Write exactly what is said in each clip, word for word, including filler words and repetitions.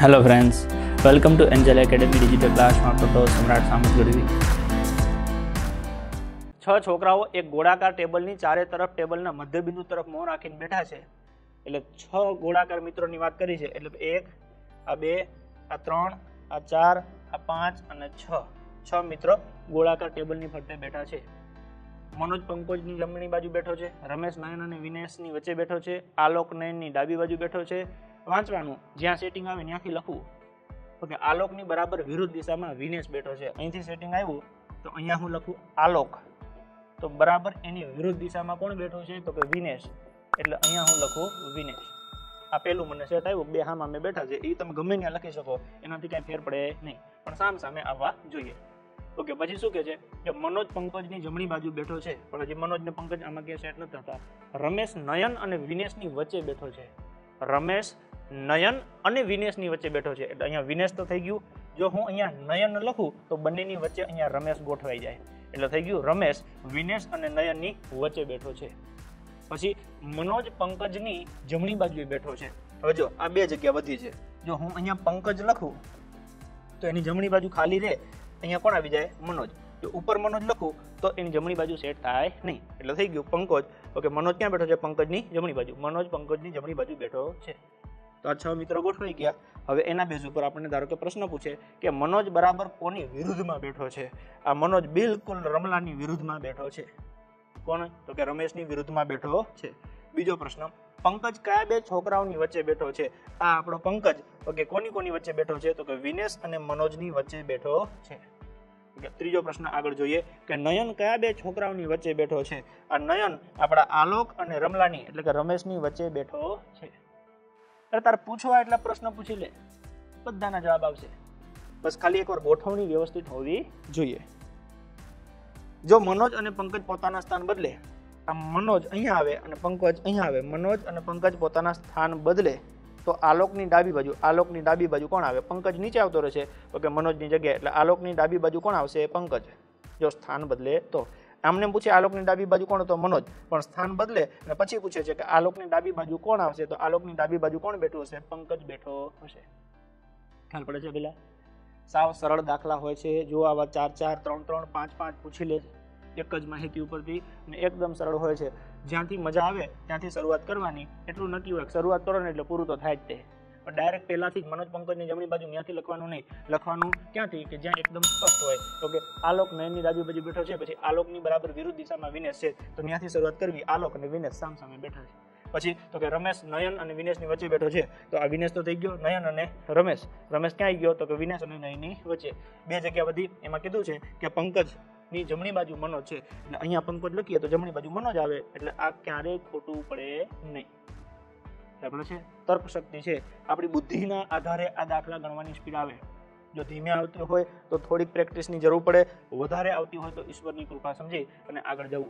Hello friends, welcome to Angel Academy digital ક્લાસમાં ફોટો સમ્રાટ સામત ગઢવી. છ છોકરાઓ એક ગોળાકાર ટેબલની ચારે તરફ ટેબલના મધ્યબિંદુ તરફ મોં રાખીને બેઠા છે. એટલે છ ગોળાકાર મિત્રોની વાત કરી છે. એટલે એક, આ બે, આ ત્રણ, આ ચાર, આ પાંચ અને છ છ મિત્રો ગોળાકાર ટેબલની ફરતે બેઠા છે. મનોજ પંકજની જમણી બાજુ બેઠો છે, રમેશ નયન અને વિનેશની વચ્ચે બેઠો છે, આલોક નયનની ડાબી બાજુ બેઠો છે. વાંચવાનું, જ્યાં સેટિંગ આવે ત્યાંથી લખવું. ઓકે, આલોકની બરાબર વિરુદ્ધ દિશામાં વિનેશ બેઠો છે. અહીંથી સેટિંગ આવ્યું તો અહીંયા હું લખું આલોક, તો બરાબર એની વિરુદ્ધ દિશામાં કોણ બેઠું છે? તો કે વિનેશ. એટલે અહીંયા હું લખું વિનેશ. આ પેલું મને સેટ આવ્યું, બે હામાં મેં બેઠા છે. એ તમે ગમે ત્યાં લખી શકો, એનાથી કાંઈ ફેર પડે નહીં, પણ સામ સામે આવવા જોઈએ. ઓકે, પછી શું કે છે કે મનોજ પંકજની જમણી બાજુ બેઠો છે, પણ હજી મનોજ ને પંકજ આમાં ક્યાં સેટ નથી થતા. રમેશ નયન અને વિનેશની વચ્ચે બેઠો છે. રમેશ નયન અને વિનેશની વચ્ચે બેઠો છે. એટલે અહીંયા વિનેશ તો થઈ ગયું. જો હું અહીંયા નયન લખું તો બંનેની વચ્ચે અહીંયા રમેશ ગોઠવાઈ જાય. એટલે થઈ ગયું રમેશ વિનેશ અને નયનની વચ્ચે બેઠો છે. પછી મનોજ પંકજની જમણી બાજુએ બેઠો છે. હવે જો આ બે જગ્યા વધી છે. જો હું અહીંયા પંકજ લખું તો એની જમણી બાજુ ખાલી રહે, અહીંયા કોણ આવી જાય? મનોજ. જો ઉપર મનોજ લખું તો એની જમણી બાજુ સેટ થાય નહીં. એટલે થઈ ગયું પંકજ. ઓકે, મનોજ ક્યાં બેઠો છે? પંકજની જમણી બાજુ. મનોજ પંકજની જમણી બાજુ બેઠો છે. તો આ છ મિત્રો ગોઠવાઈ ગયા. હવે એના બેઝ ઉપર આપણને ધારો કે પ્રશ્ન પૂછે કે મનોજ બરાબર કોની વિરુદ્ધમાં બેઠો છે? આ મનોજ બિલકુલ રમલાની વિરુદ્ધમાં બેઠો છે. કોણ? તો કે રમેશની વિરુદ્ધમાં બેઠો છે. બીજો પ્રશ્ન, પંકજ કયા બે છોકરાઓની વચ્ચે બેઠો છે? આ આપણો પંકજ ઓકે કોની કોની વચ્ચે બેઠો છે? તો કે વિનેશ અને મનોજની વચ્ચે બેઠો છે. ત્રીજો પ્રશ્ન આગળ જોઈએ કે નયન કયા બે છોકરાઓની વચ્ચે બેઠો છે? આ નયન આપણા આલોક અને રમલાની એટલે કે રમેશની વચ્ચે બેઠો છે. અરે તારે પૂછવા એટલે પ્રશ્ન પૂછી લે, બધાના જવાબ આવશે. બસ ખાલી એકવાર ગોઠવણી વ્યવસ્થિત હોવી જોઈએ. જો મનોજ અને પંકજ પોતાના સ્થાન બદલે, આ મનોજ અહીંયા આવે અને પંકજ અહીંયા આવે, મનોજ અને પંકજ પોતાના સ્થાન બદલે તો આલોકની ડાબી બાજુ, આલોકની ડાબી બાજુ કોણ આવે? પંકજ નીચે આવતો રહેશે. ઓકે, મનોજની જગ્યાએ. એટલે આલોકની ડાબી બાજુ કોણ આવશે? પંકજ. જો સ્થાન બદલે તો આમને પૂછે આલોકની ડાબી બાજુ કોણ? તો મનોજ. પણ સ્થાન બદલે અને પછી પૂછે છે કે આલોકની ડાબી બાજુ કોણ આવશે? તો આલોકની ડાબી બાજુ કોણ બેઠું હશે? પંકજ બેઠો હશે. ખ્યાલ પડે છે પેલા? સાવ સરળ દાખલા હોય છે. જો આવા ચાર ચાર, ત્રણ ત્રણ, પાંચ પાંચ પૂછી લે એક જ માહિતી ઉપરથી, અને એકદમ સરળ હોય છે. જ્યાંથી મજા આવે ત્યાંથી શરૂઆત કરવાની. એટલું નક્કી હોય શરૂઆત કરો ને એટલે પૂરું તો થાય જ તે. પણ ડાયરેક્ટ પહેલાથી જ મનોજ પંકજની જમણી બાજુ ત્યાંથી લખવાનું નહીં. લખવાનું ક્યાંથી? કે જ્યાં એકદમ સ્પષ્ટ હોય. તો કે આલોક નયનની ડાબી બાજુ બેઠો છે, પછી આલોકની બરાબર વિરુદ્ધ દિશામાં વિનેશ છે, તો ત્યાંથી શરૂઆત કરવી. આલોક અને વિનેશ સામ સામે બેઠા છે. પછી તો કે રમેશ નયન અને વિનેશની વચ્ચે બેઠો છે, તો આ વિનેશ તો થઈ ગયો. નયન અને રમેશ, રમેશ ક્યાં આવી ગયો? તો કે વિનેશ અને નયનની વચ્ચે. બે જગ્યા વધી. એમાં કીધું છે કે પંકજ ની જમણી બાજુ મનોજ છે, એટલે અહીંયા પંકજ લખીએ તો જમણી બાજુ મનોજ આવે. એટલે આ ક્યારેય ખોટું પડે નહીં. બરાબર છે? તર્ક શક્તિ છે. આપણી બુદ્ધિના આધારે આ દાખલા ગણવાની સ્પીડ આવે. જો ધીમે આવતી હોય તો થોડીક પ્રેક્ટિસની જરૂર પડે, વધારે આવતી હોય તો ઈશ્વરની કૃપા સમજી અને આગળ જવું.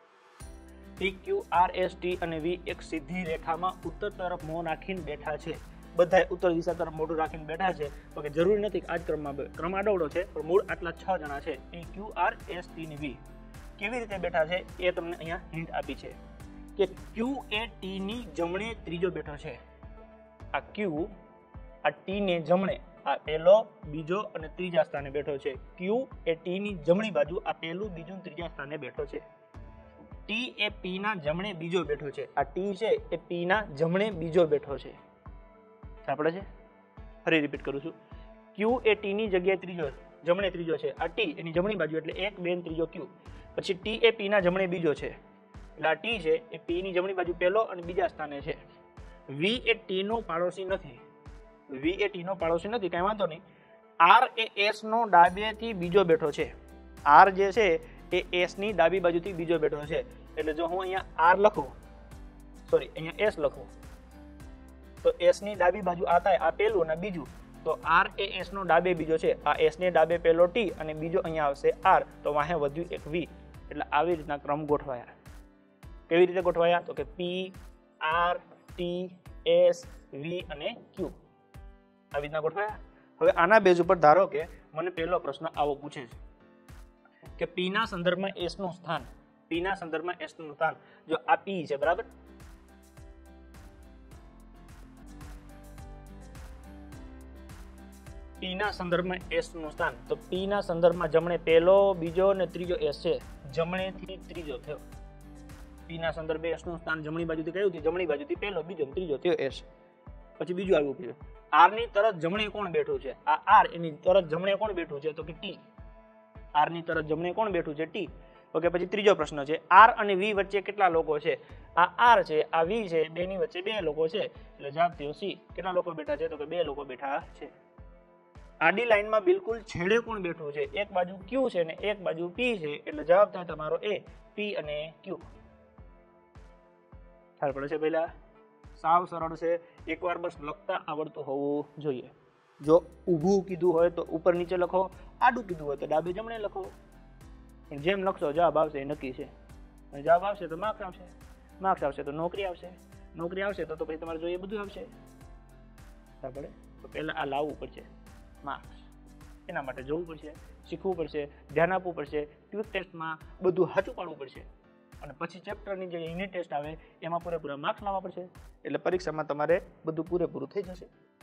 P Q R S T અને વી એક સીધી રેખામાં ઉત્તર તરફ મોં રાખીને બેઠા છે. બધા ઉત્તર દિશા તરફ મોઢું રાખીને બેઠા છે. તો કે જરૂરી નથી કે આ જ ક્રમમાં, ક્રમ આડવડો છે, પણ મૂળ આટલા છ જણા છે. P Q R S T અને વી કેવી રીતે બેઠા છે એ તમને અહીંયા હિન્ટ આપી છે કે ક્યુ એ ટી ની જમણે ત્રીજો બેઠો છે. આ ક્યુ આ ટી ને જમણે, આ પહેલો, બીજો અને ત્રીજા સ્થાને બેઠો છે. ક્યુ એ ટી ની જમણી બાજુ, આ પહેલું, બીજું, ત્રીજા સ્થાને બેઠો છે. ટી એ પી ના જમણે બીજો બેઠો છે. આ ટી છે એ પી ના જમણે બીજો બેઠો છે. આપણે છે ફરી રિપીટ કરું છું. ક્યુ એ ટી ની જગ્યાએ ત્રીજો, જમણે ત્રીજો છે. આ ટી એની જમણી બાજુ એટલે એક, બે, ત્રીજો ક્યુ. પછી ટી એ પી ના જમણે બીજો છે. એટલે આ ટી છે એ પી ની જમણી બાજુ પહેલો અને બીજા સ્થાને છે. વી એ ટી નો પાડોશી નથી. વી એ ટી નો પાડોશી નથી, કઈ વાંધો નહીં. આર એ એસ નો ડાબેથી બીજો બેઠો છે. આર જે છે એ એસ ની ડાબી બાજુથી બીજો બેઠો છે. એટલે જો હું અહીંયા આર લખું, સોરી અહીંયા એસ લખું, તો એસ ની ડાબી બાજુ આ થાય, આ પહેલું અને બીજું. તો આર એ એસ નો ડાબે બીજો છે. આ એસ ને ડાબે પહેલો ટી અને બીજો અહીંયા આવશે આર, તો વાહે વધ્યું એક વી. એટલે આવી રીતના ક્રમ ગોઠવાયા. કેવી રીતે ગોઠવાયા? તો કે P, R, T, S, V અને ક્યુ આવી રીતના ગોઠવાયા. હવે આના બેઝ ઉપર ધારો કે મને પહેલો પ્રશ્ન આવો પૂછે છે કે પી ના સંદર્ભમાં એસ નું સ્થાન, પી ના સંદર્ભમાં એસ નું સ્થાન. જો આ પી છે બરાબર, પી ના સંદર્ભમાં એસ નું સ્થાન, તો પી ના સંદર્ભમાં જમણે પહેલો, બીજો અને ત્રીજો એસ છે, જમણેથી ત્રીજો થયો. પી ના સંદર્ભે એસ નું સ્થાન જમણી બાજુથી કયું હતું? જમણી બાજુથી પહેલો, બીજો ત્રીજો થયો એસ. પછી બીજું આવ્યું છે આર ની તરત જમણે કોણ બેઠું છે? આ આર એની તરત જમણે કોણ બેઠું છે? તો કે ટી. આર ની તરત જમણે કોણ બેઠું છે? ટી. ઓકે, પછી ત્રીજો પ્રશ્ન છે આર અને વી વચ્ચે કેટલા લોકો છે? આ આર છે, આ વી છે, બે ની વચ્ચે બે લોકો છે, એટલે જવાબ થયો સી. કેટલા લોકો બેઠા છે? તો કે બે લોકો બેઠા છે. આડી લાઈનમાં બિલકુલ છેડે કોણ બેઠું છે? એક બાજુ ક્યુ છે ને એક બાજુ પી છે, એટલે જવાબ થાય તમારો એ, પી અને ક્યુ. ખ્યાલ પડે છે? પહેલા સાવ સરળ છે, એકવાર બસ લખતા આવડતું હોવું જોઈએ. જો ઊભું કીધું હોય તો ઉપર નીચે લખો, આડું કીધું હોય તો ડાબે જમણે લખો, પણ જેમ લખશો જવાબ આવશે એ નક્કી છે. અને જવાબ આવશે તો માર્ક્સ આવશે, માર્ક્સ આવશે તો નોકરી આવશે, નોકરી આવશે તો તો પછી તમારે જોઈએ બધું આવશે. બરાબર? તો પહેલા આ લાવવું પડશે માર્ક્સ. એના માટે જોવું પડશે, શીખવું પડશે, ધ્યાન આપવું પડશે, ક્વિક ટેસ્ટમાં બધું સાચું પાડવું પડશે, અને પછી ચેપ્ટરની જે યુનિટ ટેસ્ટ આવે એમાં પૂરેપૂરા માર્ક્સ લાવવા પડશે. એટલે પરીક્ષામાં તમારે બધું પૂરેપૂરું થઈ જશે.